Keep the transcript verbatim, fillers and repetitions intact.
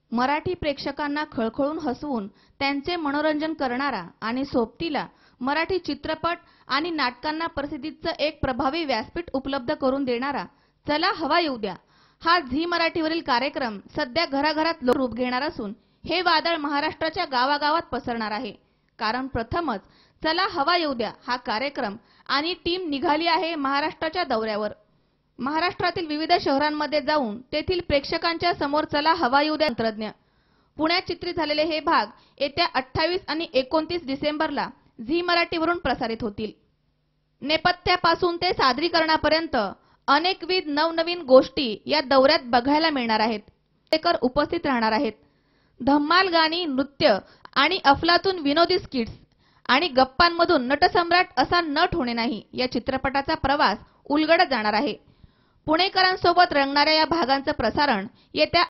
मराठी प्रेक्षकांना खळखळून हसवून त्यांचे मनोरंजन करणारा आणि सोबतीला मराठी चित्रपट आणि नाटकांना प्रसिद्धीचं एक प्रभावी व्यासपीठ उपलब्ध करून देणारा चला हवा येऊ द्या हा झी मराठीवरील कार्यक्रम सध्या घराघरात रूप घेणार असून हे वादळ महाराष्ट्राच्या गावागावात पसरणार आहे. कारण प्रथमच चला हवा येऊ द्या हा कार्यक्रम आणि टीम निघाली आहे महाराष्ट्राच्या दौऱ्यावर. महाराष्ट्रातील विविध शहरांमध्ये जाऊन तेथील प्रेक्षकांच्या समोर चला हवा येऊ द्या तंत्रज्ञ पुण्यात चित्रित झालेले हे भाग येत्या अठ्ठावीस आणि एकोणतीस डिसेंबरला झी मराठीवरून प्रसारित होतील. नेपथ्यापासून ते सादरीकरणापर्यंत अनेकविध नवनवीन गोष्टी या दौऱ्यात बघायला मिळणार आहेत. प्रेक्षक उपस्थित राहणार आहेत. धम्माल गाणी, नृत्य आणि अफलातून विनोदी स्किट्स आणि गप्पांमधून नटसम्राट असा नट होणे नाही या चित्रपटाचा प्रवास उलगडत जाणार आहे. पुणेकरांसोबत रंगणाऱ्या या भागांचं प्रसारण येत्या